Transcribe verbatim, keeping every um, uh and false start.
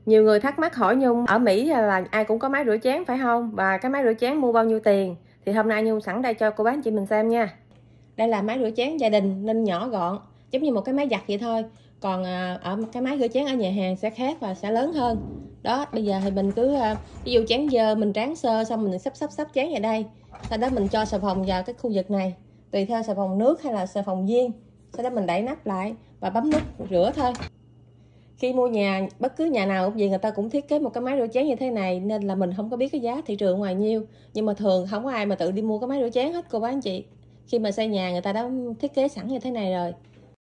Nhiều người thắc mắc hỏi Nhung ở Mỹ là ai cũng có máy rửa chén phải không? Và cái máy rửa chén mua bao nhiêu tiền? Thì hôm nay Nhung sẵn đây cho cô bác anh chị mình xem nha. Đây là máy rửa chén gia đình nên nhỏ gọn, giống như một cái máy giặt vậy thôi. Còn ở cái máy rửa chén ở nhà hàng sẽ khác và sẽ lớn hơn. Đó, bây giờ thì mình cứ ví dụ chén dơ mình tráng sơ xong mình sắp sắp sắp chén vào đây. Sau đó mình cho xà phòng vào cái khu vực này, tùy theo xà phòng nước hay là xà phòng viên. Sau đó mình đậy nắp lại và bấm nút rửa thôi. Khi mua nhà, bất cứ nhà nào cũng vậy, người ta cũng thiết kế một cái máy rửa chén như thế này, nên là mình không có biết cái giá thị trường ngoài nhiêu. Nhưng mà thường không có ai mà tự đi mua cái máy rửa chén hết cô bác anh chị. Khi mà xây nhà người ta đã thiết kế sẵn như thế này rồi.